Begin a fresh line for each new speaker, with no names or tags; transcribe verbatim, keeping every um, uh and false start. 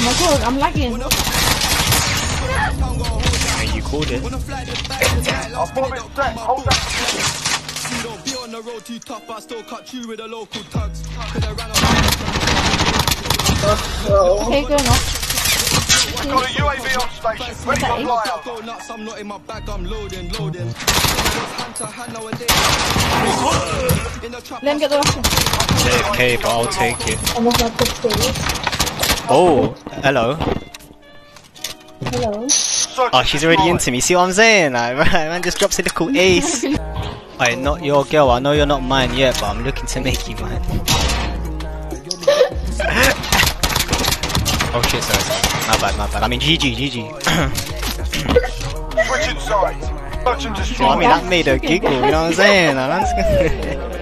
my god, I'm lagging.
Yeah, you called it.
I'll bomb it set, hold that.
Be on the road too tough, I still cut you with a local tugs.
Okay, going off.
Got a U A V on station, ready for flyout.
Go nuts, I'm not in my bag, I'm loading, loading.
Let him get the last one.
Okay, but I'll take it.
I'm not going to stay.
Oh, hello.
Hello.
Oh, she's already into me. See what I'm saying? Like, right, man just drops a little ace. Alright, not your girl. I know you're not mine yet, but I'm looking to make you mine. Oh shit, sorry, sorry. My bad, my bad. I mean, G G, G G.
Switch inside. Search and destroy.
I mean, that made her giggle, you know what I'm saying? Like,